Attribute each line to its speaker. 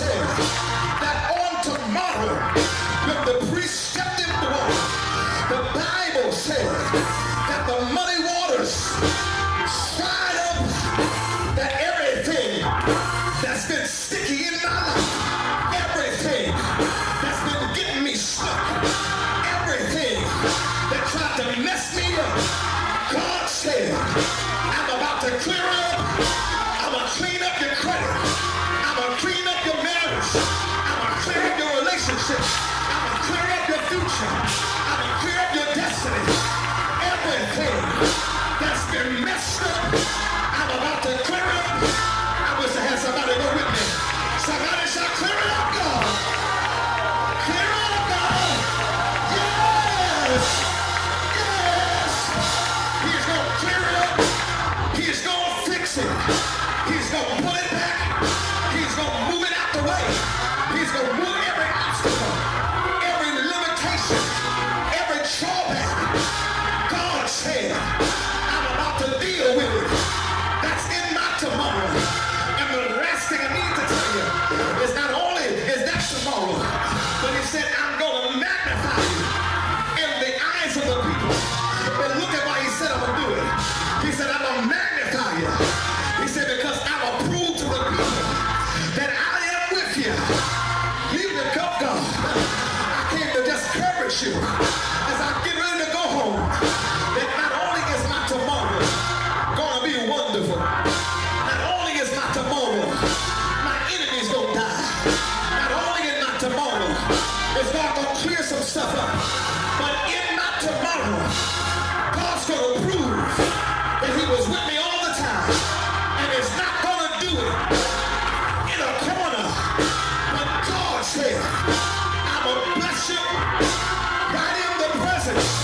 Speaker 1: said that on tomorrow, with the preceptive blood, the Bible said that the muddy waters dried up, that everything that's been sticky in my life, everything that's been getting me stuck, everything that tried to mess me up, God said, I'm about to clear it up. I'm going to clean up your credit. I'm going to clean up your marriage. I'm going to clear up your relationship. I'm going to clear up your future. I'm going to clear up your destiny. Everything that's been messed up, I'm about to clear it up. I wish I had somebody go with me. Somebody shout, clear it up, God. Clear it up, God. Yes. Yes. He's going to clear it up. He's going to fix it. He's going to pull it back. He's going to move it out the way. He's going to move every obstacle, every limitation, every drawback. God said, I'm about to deal with it. That's in my tomorrow. And the last thing I need to tell you is not only is that tomorrow, but he said, I'm going to magnify you in the eyes of the people. But look at why he said I'm going to do it. He said, I'm going to magnify you. He said, because I'm a prove to the people that I am with you. Leave the cup, God. I came to just encourage you as I get ready to go home. That not only is my tomorrow going to be wonderful, not only is my tomorrow, my enemies going to die. Not only in my tomorrow is God going to clear some stuff up, but in my tomorrow, God's going to prove that he was with me all the time. And it's not going to do it in a corner. But God said, I'm going to bless you right in the presence